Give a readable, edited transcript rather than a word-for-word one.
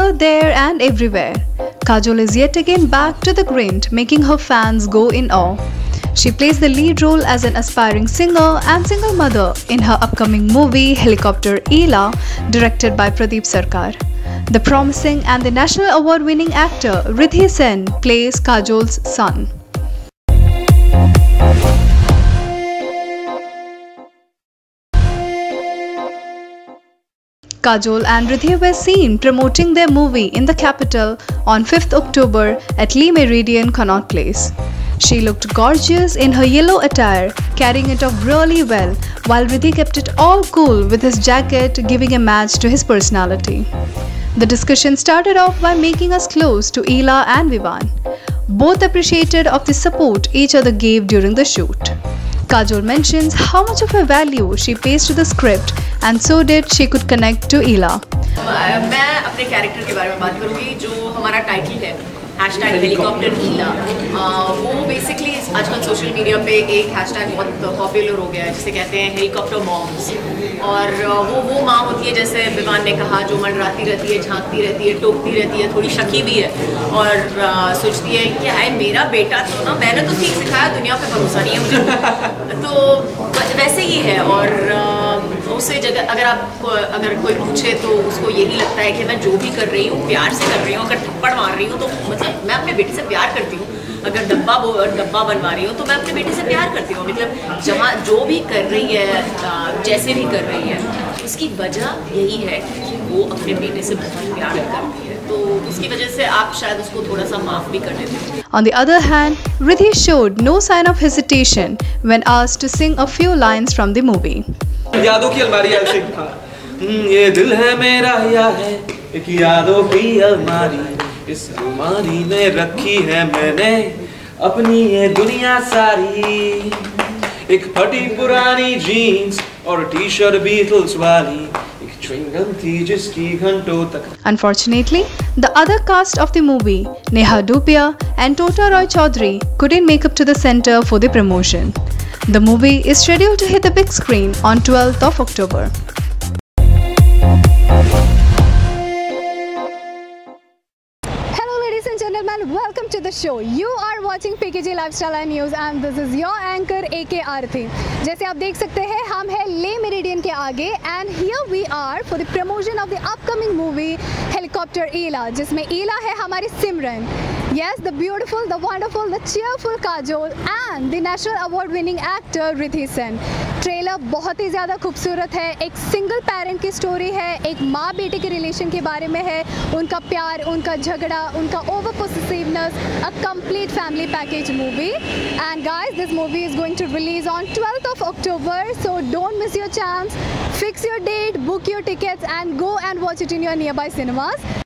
Here, There and Everywhere, Kajol is yet again back to the grind, making her fans go in awe. She plays the lead role as an aspiring singer and single mother in her upcoming movie Helicopter Eela, directed by Pradeep Sarkar. The promising and the national award-winning actor Riddhi Sen plays Kajol's son. Kajol and Riddhi were seen promoting their movie in the capital on 5th October at Le Méridien, Connaught Place. She looked gorgeous in her yellow attire, carrying it off really well, while Riddhi kept it all cool with his jacket, giving a match to his personality. The discussion started off by making us close to Eela and Vivan. Both appreciated of the support each other gave during the shoot. Kajol mentions how much of a value she pays to the script, and so did she could connect to Eela. मैं अपने character के बारे में बात करूँगी जो हमारा title है #हेलीकॉप्टर ईला। वो बेसिकली आजकल सोशल मीडिया पे एक हैशटैग बहुत पॉपुलर हो गया है जिसे कहते हैं हेलीकॉप्टर मॉम्स। और वो माँ होती है, जैसे विवान ने कहा, जो मंडराती रहती है, झांकती रहती है, टोकती रहती है, थोड़ी शकी भी है और सोचती है कि आए मेरा बेटा तो ना, मैंने तो ठीक सिखाया, दुनिया पे भरोसा नहीं है मुझे। तो वैसे ही है। और उससे जगह अगर कोई पूछे तो उसको यही लगता है कि मैं जो भी कर रही हूँ प्यार से कर रही हूँ। अगर थप्पड़ मार रही हूँ तो मतलब मैं अपने बेटे से प्यार करती हूँ। अगर डब्बा बनवा रही हूँ तो मैं अपने बेटे से प्यार करती हूँ। मतलब जहाँ जो भी कर रही है, जैसे भी कर रही है, उसकी वजह यही है कि वो अपने बेटे से बहुत प्यार करती है। तो उसकी वजह से आप शायद उसको थोड़ा सा माफ़ भी कर देते हैं। On the other hand, Riddhi showed no sign of hesitation when asked to sing a few lines from the movie. यादों की अलमारी ये दिल है मेरा या है एक यादों की अलमारी, इस अलमारी में रखी है मैंने अपनी ये दुनिया सारी। एक फटी पुरानी जीन्स और टी-शर्ट बीटल्स वाली, एक च्युइंग गम थी जिसकी घंटों तक। Unfortunately, the other cast of the movie, Neha Dhupia and Tota Roy Chaudhary, couldn't make up to the center for the promotion. The movie is scheduled to hit the big screen on 12th of October. Hello ladies and gentlemen, welcome to the show. You are watching PKG Lifestyle and News and this is your anchor AK Aarti. जैसे आप देख सकते हैं, हम हैं ले meridian के आगे and here we are for the promotion of the upcoming movie Helicopter Eela, जिसमें ईला है हमारी Simran. Yes, the beautiful, the wonderful, the cheerful Kajol and the national award winning actor Riddhi Sen. Trailer बहुत ही ज़्यादा खूबसूरत है। एक सिंगल पेरेंट की स्टोरी है, एक माँ बेटे के रिलेशन के बारे में है, उनका प्यार, उनका झगड़ा, उनका over possessiveness, a complete family package movie. And guys, this movie is going to release on 12th of October, so don't miss your chance. Fix your date, book your tickets and go and watch it in your nearby cinemas.